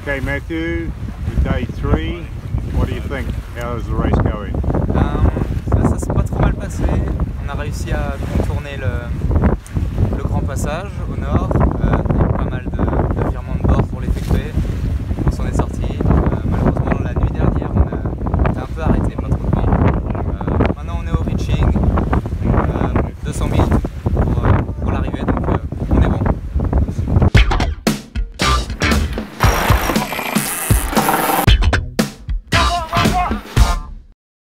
Okay, Matthew, day 3, what do you think? How is the race going? Ça s'est pas trop mal passé. On a réussi à contourner le grand passage au nord.